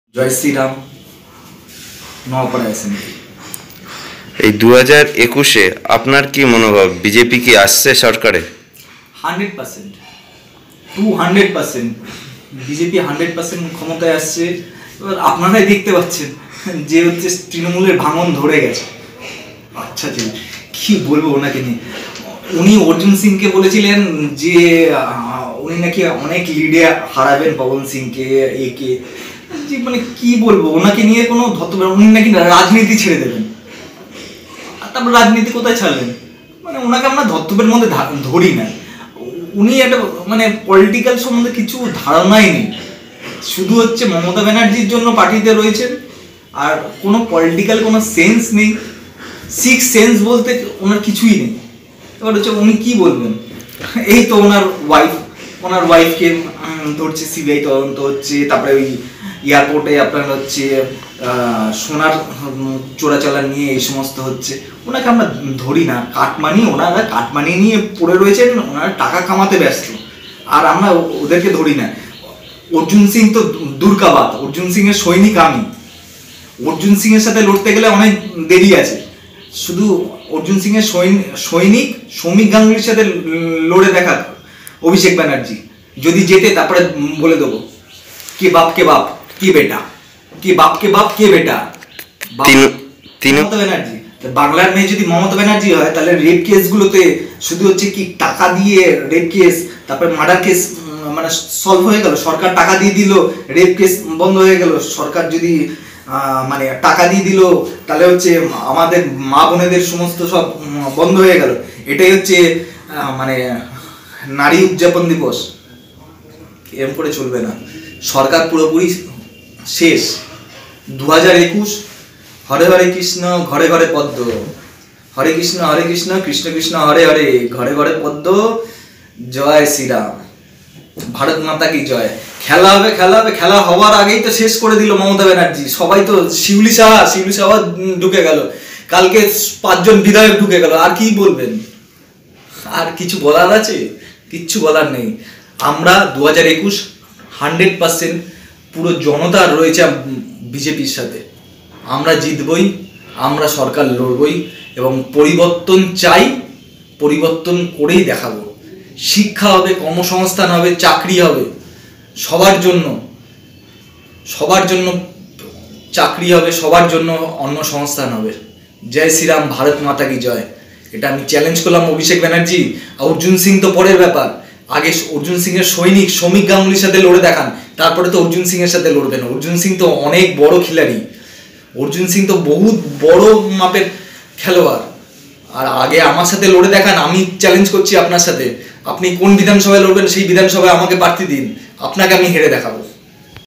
জয় Shriram. Naopara assembly. এই 2021-এ আপনার কি মনোভাব? বিজেপি কি আসছে সরকারে? 100%, 200% বিজেপি 100% ক্ষমতায় আসছে। এবার আপনারাই দেখতে পাচ্ছেন যে হচ্ছে তৃণমূলের ভাঙন ধরে গেছে। আচ্ছা জি, কি বলবো ওনাকে নিয়ে। উনি অর্জুন সিংকে বলেছিলেন যে উনি নাকি অনেক লিডে হারাবেন, পবন সিংকে, একে, যে মানে কি বলবো ওনাকে নিয়ে কোনো উনি নাকি রাজনীতি ছেড়ে দেবেন। আর তারপর রাজনীতি কোথায় ছাড়লেন? মানে ওনাকে আমরা ধর্তব্যের মধ্যে ধরি না। উনি একটা মানে পলিটিক্যাল সম্বন্ধে কিছু ধারণাই নেই, শুধু হচ্ছে মমতা ব্যানার্জির জন্য পার্টিতে রয়েছেন, আর কোনো পলিটিক্যাল কোনো সেন্স নেই। সিক্স সেন্স বলতে ওনার কিছুই নেই। এবার হচ্ছে উনি কি বলবেন? এই তো ওনার ওয়াইফকে ধরছে, সিবিআই তদন্ত হচ্ছে, তারপরে ওই এয়ারপোর্টে আপনার হচ্ছে সোনার চোরাচালান নিয়ে এই সমস্ত হচ্ছে। ওনাকে আমরা ধরি না। ওনারা কাটমানি নিয়ে পড়ে রয়েছেন, ওনারা টাকা কামাতে ব্যস্ত, আর আমরা ওদেরকে ধরি না। অর্জুন সিং তো দুর্গাবাদ, অর্জুন সিং এর সৈনিক আমি। অর্জুন সিং এর সাথে লড়তে গেলে অনেক দেরি আছে। শুধু অর্জুন সিং এর সৈনিক সৌমিক গাঙ্গুলির সাথে লড়ে দেখা অভিষেক ব্যানার্জি যদি যেতে, তারপরে বলে দেবো কে বাপ কে বাপ কে বেটা, কে বাপ কে বাপ কে বেটা। মমতা ব্যানার্জি বাংলার মেয়ে যদি মমতা ব্যানার্জি হয়, তাহলে রেপ কেস গুলোতে শুধু হচ্ছে কি টাকা দিয়ে রেপ কেস, তারপরে মার্ডার কেস মানে সলভ হয়ে গেল। সরকার টাকা দিয়ে দিল, রেপ কেস বন্ধ হয়ে গেল। সরকার যদি মানে টাকা দিয়ে দিল, তাহলে হচ্ছে আমাদের মা বোনেদের সমস্ত সব বন্ধ হয়ে গেল। এটাই হচ্ছে মানে নারী উদযাপন দিবস। এরকম করে চলবে না। সরকার পুরোপুরি শেষ। 2021 হরে হরে কৃষ্ণ ঘরে ঘরে পদ্ম, হরে কৃষ্ণ কৃষ্ণ কৃষ্ণ হরে হরে, ঘরে ঘরে পদ্ম, জয় শ্রীরাম, ভারত মাতা কি জয়। খেলা হবে খেলা হওয়ার আগেই তো শেষ করে দিল মমতা ব্যানার্জি। সবাই তো শিউলি সাহা ঢুকে গেল, কালকে 5 জন বিধায়ক ঢুকে গেল। আর কি বলবেন? আর কিছু বলার আছে? কিচ্ছু বলার নেই। আমরা 2021 100% পুরো জনতা রয়েছে বিজেপির সাথে। আমরা জিতবই, আমরা সরকার লড়বই, এবং পরিবর্তন চাই, পরিবর্তন করেই দেখাবো। শিক্ষা হবে, কর্মসংস্থান হবে, চাকরি হবে সবার জন্য, সবার জন্য চাকরি হবে, সবার জন্য অন্নসংস্থান হবে। জয় শ্রীরাম, ভারত মাতা কি জয়। এটা আমি চ্যালেঞ্জ করলাম অভিষেক ব্যানার্জি। অর্জুন সিং তো পরের ব্যাপার। আগে অর্জুন সিং এর সৈনিক সৌমিক গাঙ্গুলির সাথে লড়ে দেখান, তারপরে তো অর্জুন সিং এর সাথে লড়বেন। অর্জুন সিং তো অনেক বড় খিলাড়ি, অর্জুন সিং তো বহুত বড় মাপের খেলোয়াড়। আর আগে আমার সাথে লড়ে দেখান। আমি চ্যালেঞ্জ করছি আপনার সাথে, আপনি কোন বিধানসভায় লড়বেন সেই বিধানসভায় আমাকে প্রার্থী দিন, আপনাকে আমি হেরে দেখাবো।